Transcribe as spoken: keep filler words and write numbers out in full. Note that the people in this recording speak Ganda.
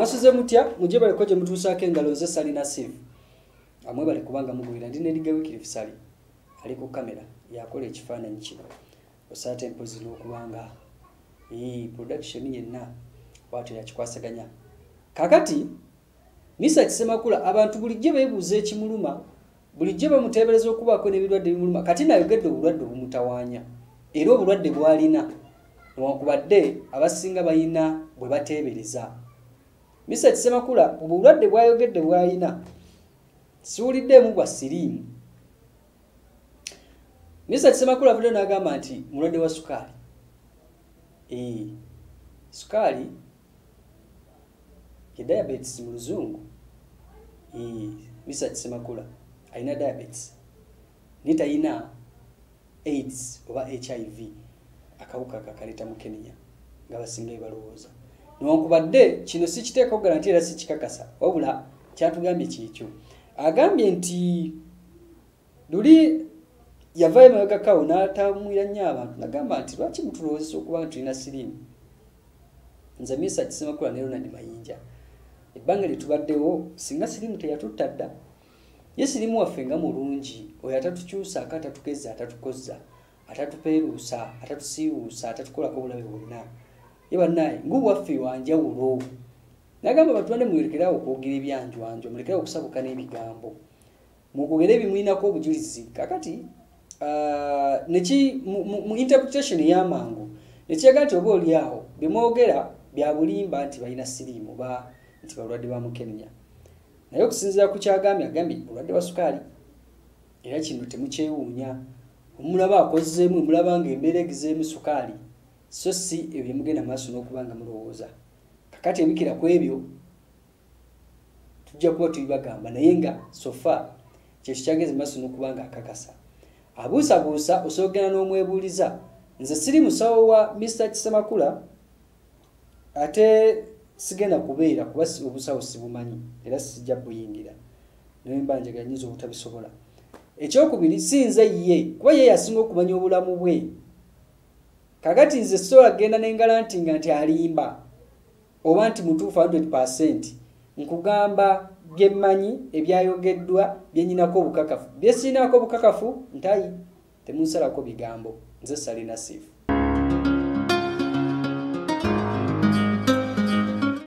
mwasuze mutya muje bali koje mutusake engalo nze salina sieve amwe bali kubanga mugwira ndine ligawikire fisali ali ku kamera yakola ekifaananyi kino osate empozi n'okubanga ee production yenna watu yakikwasaganya kakati Meseach Ssemakula abantu bulijje beebuuza ekimuluma bulijje bamuteebereza okubaako n'ebirwadde bimuluma kati ayogedde obulwadde obumutawaanya era obulwadde bwalina newankubadde abasinga bayina bwe bateebereza Meseach Ssemakula obulwadde bwayogedde bwalina siwuliddemu bwa siriimu Meseach Ssemakula avudde n'agamba nti mulwadde wa sukaali ee sukaali ye diabetes mu luzungu ee Meseach Ssemakula alina diabetes nitayina AIDS oba H I V akawuka kakaleta mu Kenya nga basinga balowooza newankubadde kino si kiteeka okugaranti era si kikakasa wabula kyatugambye kyekyo agambye nti luli yavaayo emabega kawo n'atamwira nnyo abantu nagamba nti lwaki mutulowoozesa okuba nga tulina siriimu nze Meseach Ssemakula ne Ronald Mayinja ebbanga lye tubaddewo singa siriimu teyatutta dda ye siriimu waffe nga mulungi oyo atatukyusa aka atatukeza atatukozza atatupeeruusa atatusiiwuusa atatukolako obulabe bwonna ye bannaye ng'obwaffe wanjawulo nagamba batubadde muyerekerawo okwogera ebyanjwanjwa mulekerawo okusabuka n'ebigambo mukwogera ebimuyinako obujulizi kakati uh, neki mu, mu, mu interpretation y'amangu nekiyaga nti oba oli awo bimwogera bya bulimba nti balina siriimu oba nti balwadde ba Mukenya naye okusinziira ku kyagambye agambye bulwadde wa sukaali era kino temukyewuunya omulaba akozeemu mulaba nga embeera egizeemu sukaali so si ebyo bimugenda maaso n'okuba nga mulowooza kakati ebikira ku ebyo tujja kuba tubibagamba naye nga sofa kyekyo kyageze maaso n'okuba nga akakasa abuusabuusa osoogera n'omwebuuliza nze siri musawo wa Meseach Ssemakula ate sigenda kubeera kuba obusawo sibumanyi era sijja buyingira naye mba njagala nyinza obutabisobola ekyokubiri si nze ye kuba ye yasinga okumanya obulamu bwe kakati nze sola genda n'engalantinga nti alimba oba nti mutuufu one hundred percent nkugamba byemmanyi ebyayogeddwa byenyinako obukakafu byesiinako obukakafu ntayi temunsalako bigambo nze salina sieve